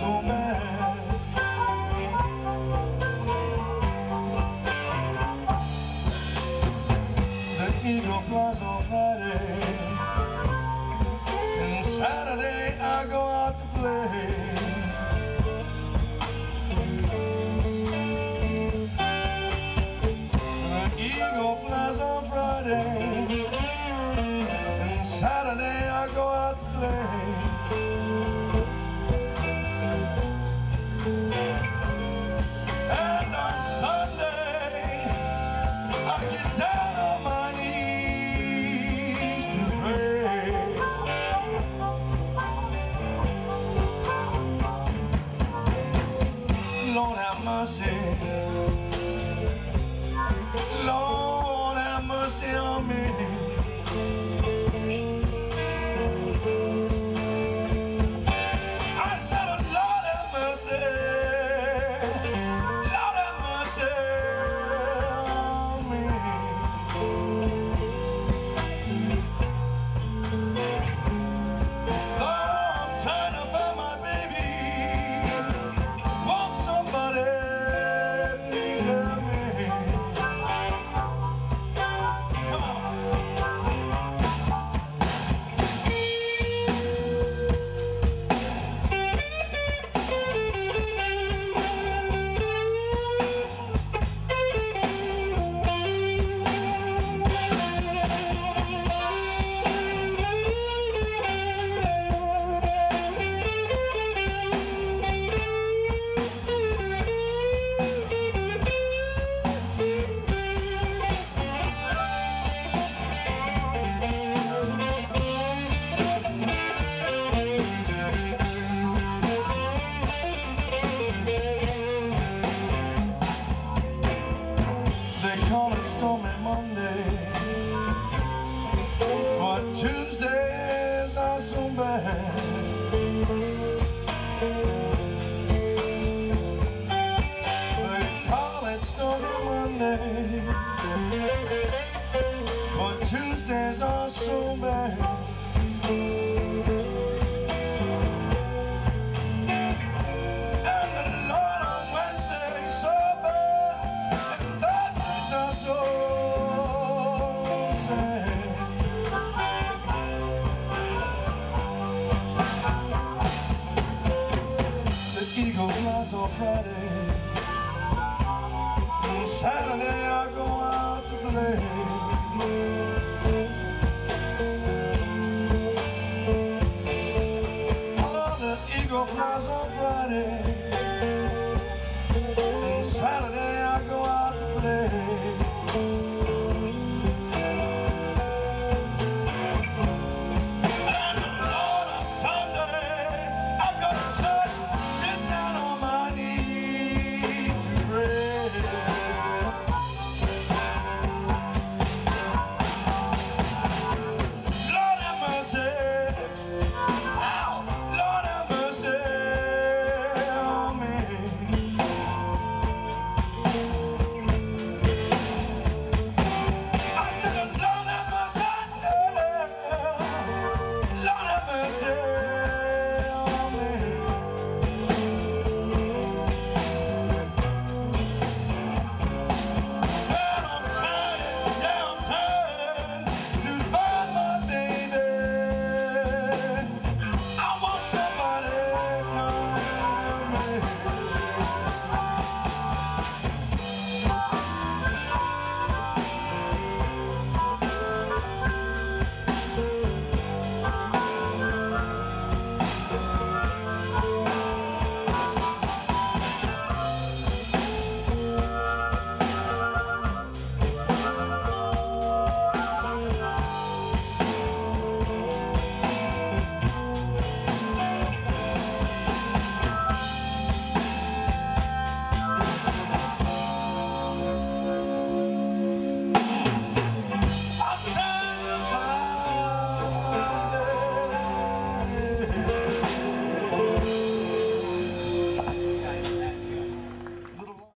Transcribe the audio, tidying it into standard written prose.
so bad. The eagle flies on Friday, and Saturday I go out to play. The eagle flies on Friday, and Saturday I go out to play. And on Sunday I get down on my knees to pray. Lord have mercy, Lord have mercy on me. I said, Lord have mercy, Lord have mercy on me. Lord, I'm trying to find my baby. Won't somebody please help me? Come on. They call it stormy Monday, but Tuesdays are so bad. They call it stormy Monday, but Tuesdays are so bad. Eagle flies on Friday, and Saturday I go out to play. Oh, the eagle flies on Friday, and Saturday